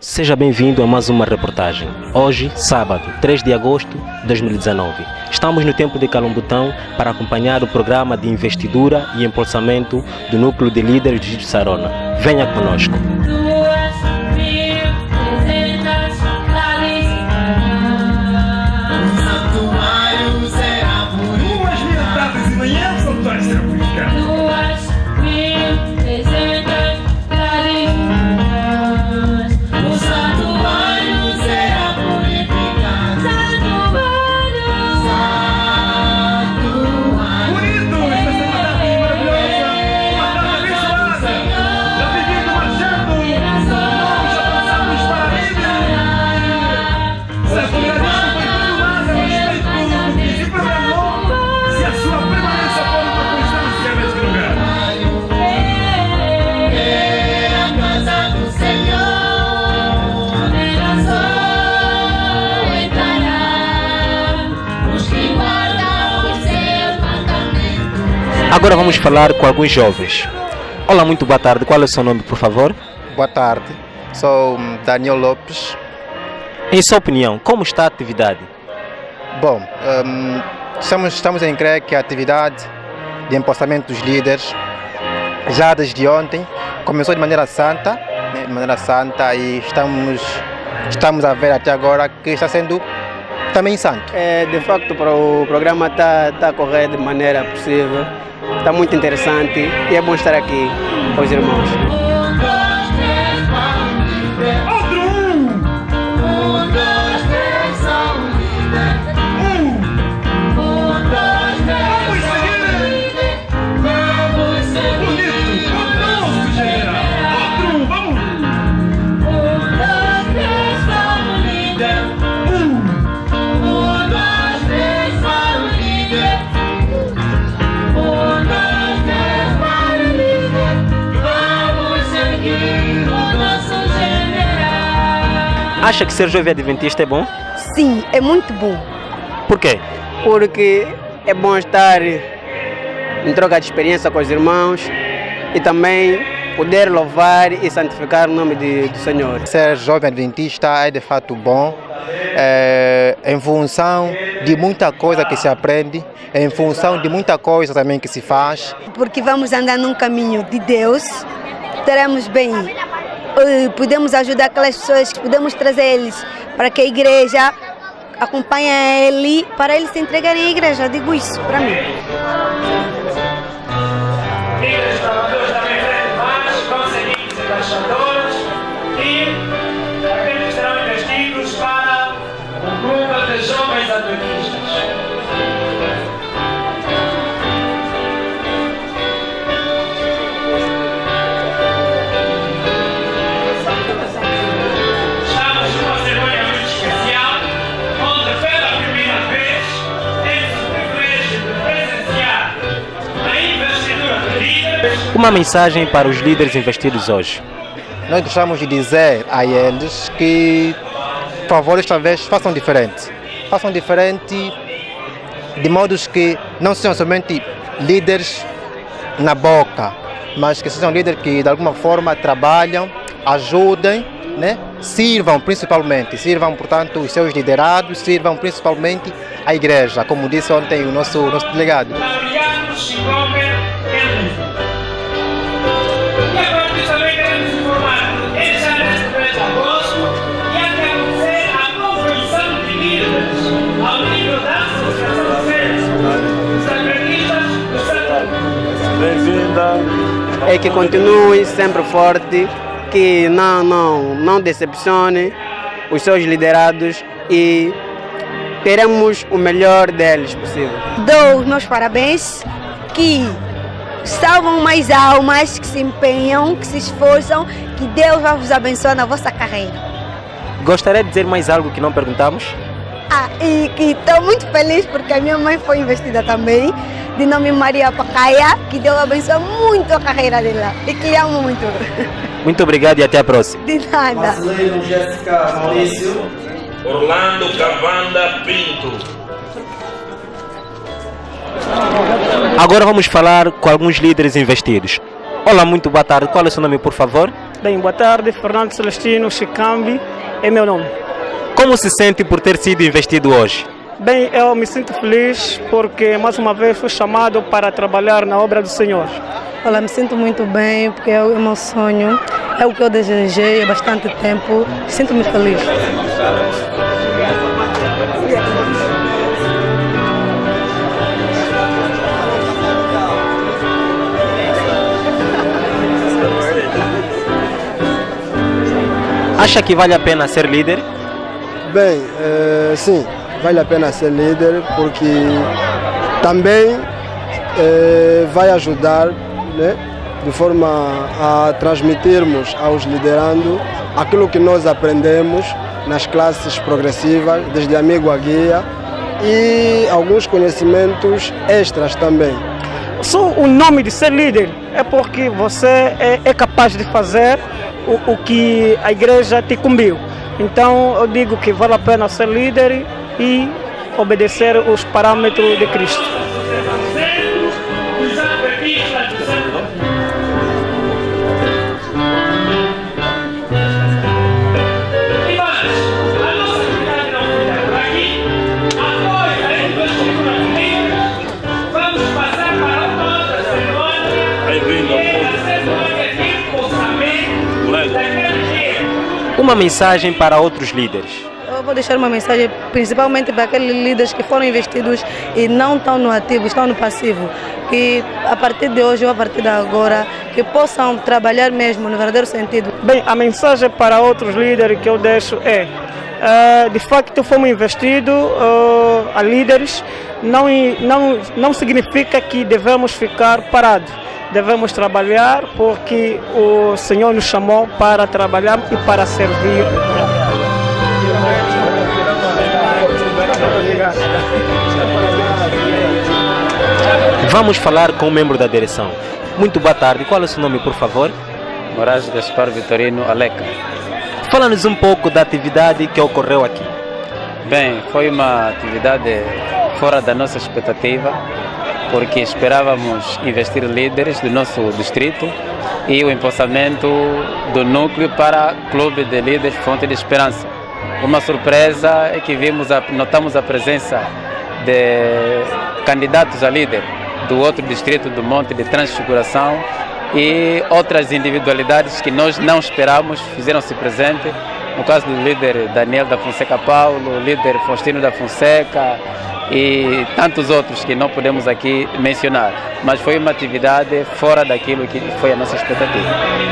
Seja bem-vindo a mais uma reportagem. Hoje, sábado, 3 de agosto de 2019. Estamos no tempo de Calumbutão para acompanhar o programa de investidura e impulsamento do Núcleo de Líderes de Sarona. Venha conosco. Agora vamos falar com alguns jovens. Olá, muito boa tarde. Qual é o seu nome, por favor? Boa tarde, sou Daniel Lopes. Em sua opinião, como está a atividade? Bom, estamos em crer que a atividade de empossamento dos líderes, já desde ontem, começou de maneira santa, e estamos a ver até agora que está sendo também santo. De facto, o programa está a correr de maneira possível, está muito interessante e é bom estar aqui com os irmãos. Acha que ser jovem adventista é bom? Sim, é muito bom. Por quê? Porque é bom estar em troca de experiência com os irmãos e também poder louvar e santificar o nome do Senhor. Ser jovem adventista é de fato bom, em função de muita coisa que se aprende, em função de muita coisa também que se faz. Porque vamos andar num caminho de Deus, teremos bem, podemos ajudar aquelas pessoas, podemos trazer eles para que a igreja acompanhe ele, para eles se entregarem à igreja. Eu digo isso para mim. Líderes trabalhadores também frente mais, conselheiros e embaixadores e aqueles que serão investidos para o grupo de jovens adventistas. Uma mensagem para os líderes investidos hoje. Nós gostamos de dizer a eles que, por favor, esta vez façam diferente. Façam diferente de modos que não sejam somente líderes na boca, mas que sejam líderes que de alguma forma trabalham, ajudem, né? Sirvam principalmente, sirvam portanto os seus liderados, sirvam principalmente a igreja, como disse ontem o nosso delegado. É que continue sempre forte, que não decepcione os seus liderados e teremos o melhor deles possível. Dou os meus parabéns, que salvam mais almas, que se empenham, que se esforçam, que Deus vai vos abençoar na vossa carreira. Gostaria de dizer mais algo que não perguntamos? E que estou muito feliz porque a minha mãe foi investida também, de nome Maria Pacaia, que Deus abençoe muito a carreira dela e que lhe amo muito. Muito obrigado e até a próxima. De nada. Marcelino Jéssica Maurício. Orlando Cavanda Pinto. Agora vamos falar com alguns líderes investidos. Olá, muito boa tarde. Qual é o seu nome, por favor? Bem, boa tarde, Fernando Celestino Chicambi é meu nome. Como se sente por ter sido investido hoje? Bem, eu me sinto feliz porque mais uma vez fui chamado para trabalhar na obra do Senhor. Olha, me sinto muito bem porque é o meu sonho, é o que eu desejei há bastante tempo, sinto-me feliz. Acha que vale a pena ser líder? Bem, sim, vale a pena ser líder porque também vai ajudar, né, de forma a transmitirmos aos liderando aquilo que nós aprendemos nas classes progressivas, desde amigo a guia, e alguns conhecimentos extras também. Só o nome de ser líder é porque você é capaz de fazer o que a igreja te incumbiu. Então eu digo que vale a pena ser líder e obedecer os parâmetros de Cristo. Uma mensagem para outros líderes. Eu vou deixar uma mensagem principalmente para aqueles líderes que foram investidos e não estão no ativo, estão no passivo. Que a partir de hoje ou a partir de agora, que possam trabalhar mesmo no verdadeiro sentido. Bem, a mensagem para outros líderes que eu deixo é, de facto fomos investidos a líderes, não significa que devemos ficar parados. Devemos trabalhar porque o Senhor nos chamou para trabalhar e para servir. Vamos falar com um membro da direção. Muito boa tarde. Qual é o seu nome, por favor? Moraes Gaspar Vitorino Aleca. Fala-nos um pouco da atividade que ocorreu aqui. Bem, foi uma atividade fora da nossa expectativa, porque esperávamos investir líderes do nosso distrito e o empossamento do núcleo para Clube de Líderes Fonte de Esperança. Uma surpresa é que notamos a presença de candidatos a líder do outro distrito do Monte de Transfiguração e outras individualidades que nós não esperávamos fizeram-se presente. No caso do líder Daniel da Fonseca Paulo, líder Faustino da Fonseca, e tantos outros que não podemos aqui mencionar, mas foi uma atividade fora daquilo que foi a nossa expectativa.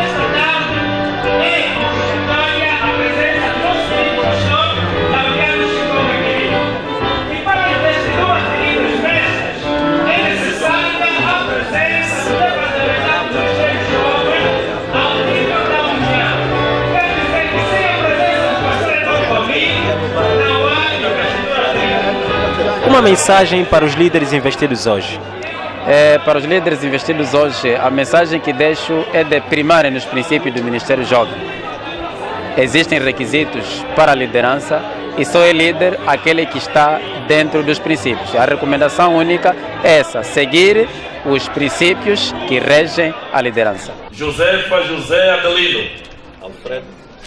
Uma mensagem para os líderes investidos hoje. Para os líderes investidos hoje, a mensagem que deixo é de primarem nos princípios do Ministério Jovem. Existem requisitos para a liderança e só é líder aquele que está dentro dos princípios. A recomendação única é essa, seguir os princípios que regem a liderança. Josefa José Adelino. Alfredo.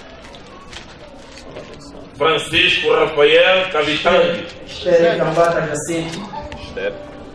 Francisco Rafael Cavitang. Esther Gambata Jacinto. Esther.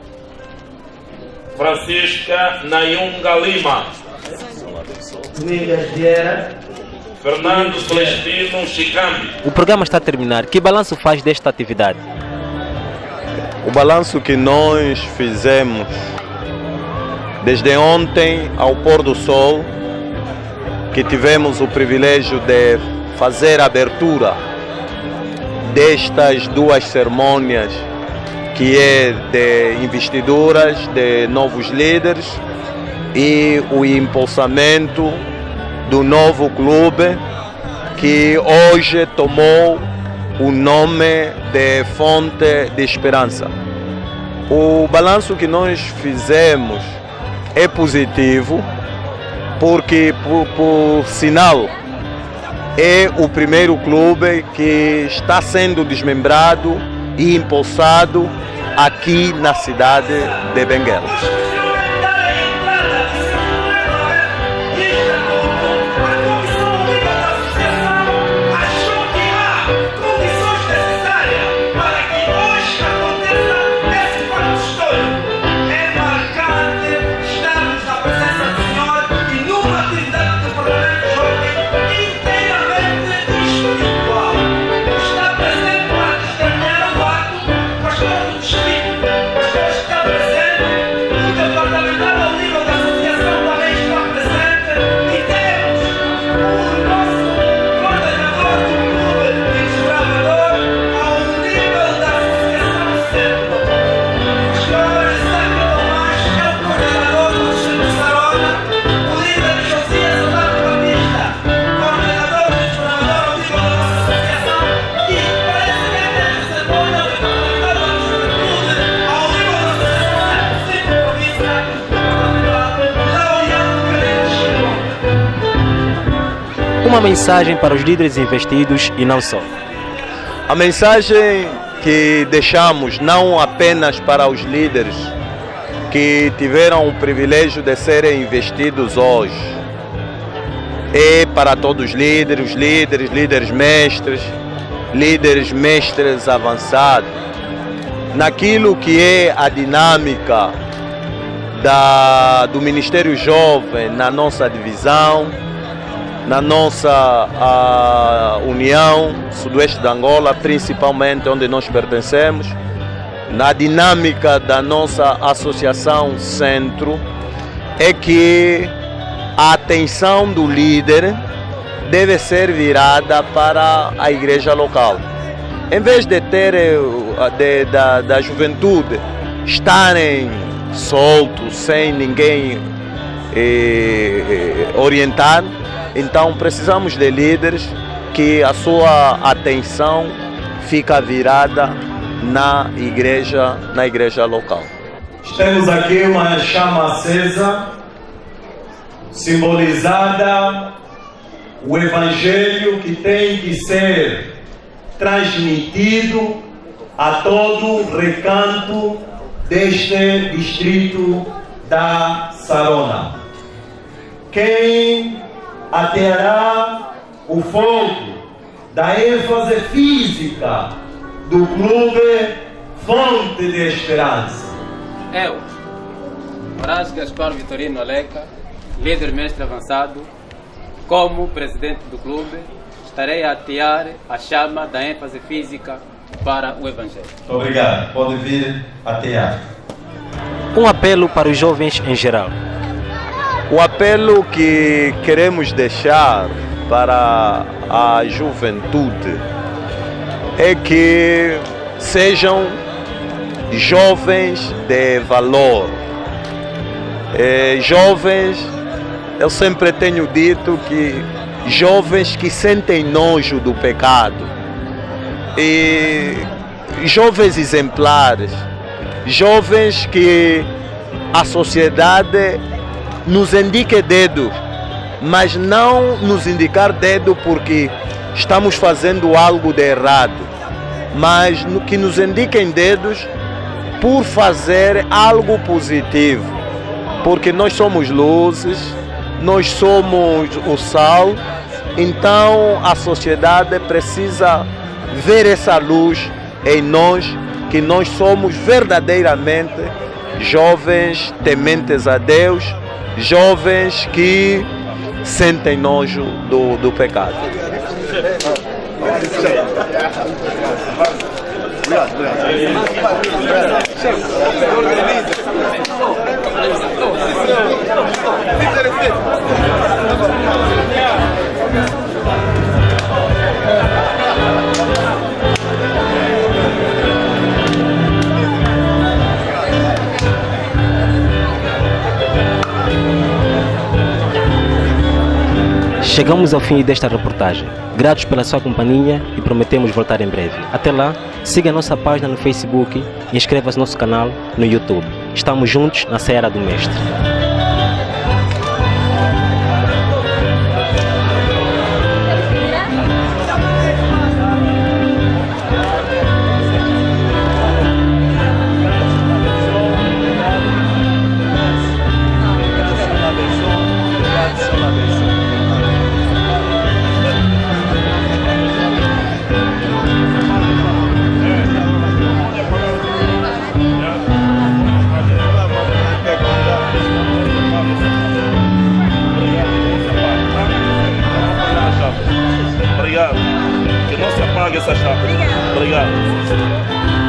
Francisca Nayunga Lima. Domingas Vieira. Fernando Celestino Chicambi. O programa está a terminar. Que balanço faz desta atividade? O balanço que nós fizemos desde ontem ao pôr do sol, que tivemos o privilégio de fazer a abertura destas duas cerimônias, que é de investiduras de novos líderes e o impulsamento do novo clube, que hoje tomou o nome de Fonte de Esperança. O balanço que nós fizemos é positivo, porque por sinal é o primeiro clube que está sendo desmembrado e impulsado aqui na cidade de Benguela. uma mensagem para os líderes investidos e não só. A mensagem que deixamos não apenas para os líderes que tiveram o privilégio de serem investidos hoje, é para todos os líderes mestres, líderes mestres avançados, naquilo que é a dinâmica do Ministério Jovem na nossa divisão, na nossa União Sudoeste de Angola, principalmente onde nós pertencemos, na dinâmica da nossa Associação Centro, é que a atenção do líder deve ser virada para a igreja local. Em vez de ter da juventude estarem soltos, sem ninguém orientar, então precisamos de líderes que a sua atenção fica virada na igreja local. Temos aqui uma chama acesa, simbolizada o Evangelho que tem que ser transmitido a todo o recanto deste distrito da Sarona. Quem ateará o fogo da ênfase física do clube Fonte de Esperança? Eu, Horácio Gaspar Vitorino Aleca, líder mestre avançado, como presidente do clube, estarei a atear a chama da ênfase física para o Evangelho. Muito obrigado. Pode vir atear. Um apelo para os jovens em geral. O apelo que queremos deixar para a juventude é que sejam jovens de valor. Jovens, eu sempre tenho dito que jovens que sentem nojo do pecado, e jovens exemplares, jovens que a sociedade nos indique dedo, mas não nos indicar dedo porque estamos fazendo algo de errado, mas que nos indiquem dedos por fazer algo positivo, porque nós somos luzes, nós somos o sal, então a sociedade precisa ver essa luz em nós, que nós somos verdadeiramente jovens tementes a Deus, jovens que sentem nojo do pecado. Chegamos ao fim desta reportagem. Gratos pela sua companhia e prometemos voltar em breve. Até lá, siga a nossa página no Facebook e inscreva-se no nosso canal no YouTube. Estamos juntos na Seara do Mestre. Obrigado. Que não se apague essa chapa. Obrigado.